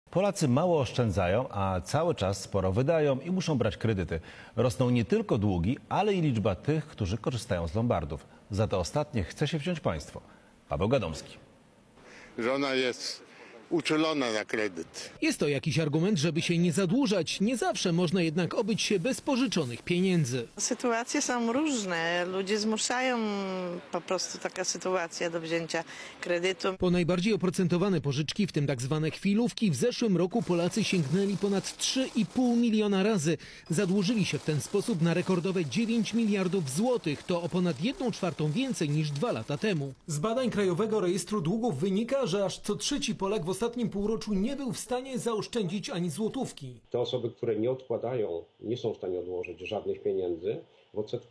Polacy mało oszczędzają, a cały czas sporo wydają i muszą brać kredyty. Rosną nie tylko długi, ale i liczba tych, którzy korzystają z lombardów. Za to ostatnie chce się wziąć państwo. Paweł Gadomski. Żona jest uczulona na kredyt. Jest to jakiś argument, żeby się nie zadłużać. Nie zawsze można jednak obyć się bez pożyczonych pieniędzy. Sytuacje są różne. Ludzie zmuszają po prostu taka sytuacja do wzięcia kredytu. Po najbardziej oprocentowane pożyczki, w tym tak zwane chwilówki, w zeszłym roku Polacy sięgnęli ponad 3,5 miliona razy. Zadłużyli się w ten sposób na rekordowe 9 miliardów złotych. To o ponad 1/4 więcej niż 2 lata temu. Z badań Krajowego Rejestru Długów wynika, że aż co trzeci Polak w ostatnim półroczu nie był w stanie zaoszczędzić ani złotówki. Te osoby, które nie odkładają, nie są w stanie odłożyć żadnych pieniędzy. W odsetku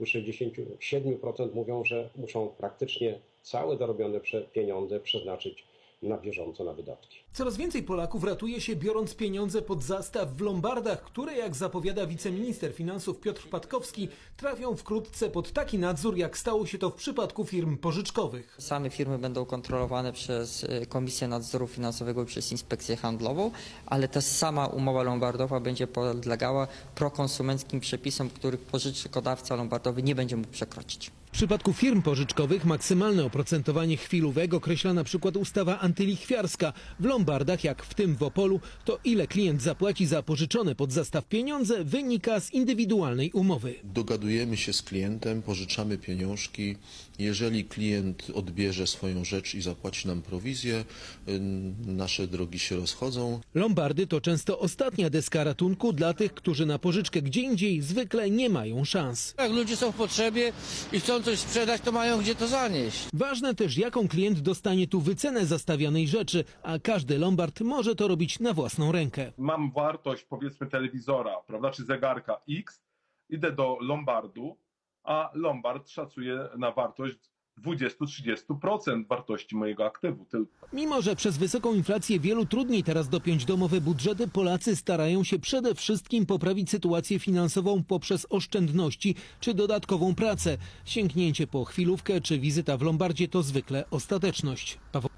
67% mówią, że muszą praktycznie całe zarobione pieniądze przeznaczyć na bieżąco, na wydatki. Coraz więcej Polaków ratuje się, biorąc pieniądze pod zastaw w lombardach, które, jak zapowiada wiceminister finansów Piotr Patkowski, trafią wkrótce pod taki nadzór, jak stało się to w przypadku firm pożyczkowych. Same firmy będą kontrolowane przez Komisję Nadzoru Finansowego i przez Inspekcję Handlową, ale ta sama umowa lombardowa będzie podlegała prokonsumenckim przepisom, których pożyczkodawca lombardowy nie będzie mógł przekroczyć. W przypadku firm pożyczkowych maksymalne oprocentowanie chwilówek określa na przykład ustawa antylichwiarska. W lombardach, jak w tym w Opolu, to ile klient zapłaci za pożyczone pod zastaw pieniądze, wynika z indywidualnej umowy. Dogadujemy się z klientem, pożyczamy pieniążki. Jeżeli klient odbierze swoją rzecz i zapłaci nam prowizję, nasze drogi się rozchodzą. Lombardy to często ostatnia deska ratunku dla tych, którzy na pożyczkę gdzie indziej zwykle nie mają szans. Jak ludzie są w potrzebie i chcą coś sprzedać, to mają gdzie to zanieść. Ważne też, jaką klient dostanie tu wycenę zastawianej rzeczy, a każdy lombard może to robić na własną rękę. Mam wartość, powiedzmy, telewizora, prawda, czy zegarka X, idę do lombardu, a lombard szacuje na wartość 20-30% wartości mojego aktywu tylko. Mimo że przez wysoką inflację wielu trudniej teraz dopiąć domowe budżety, Polacy starają się przede wszystkim poprawić sytuację finansową poprzez oszczędności czy dodatkową pracę. Sięgnięcie po chwilówkę czy wizyta w lombardzie to zwykle ostateczność. Paweł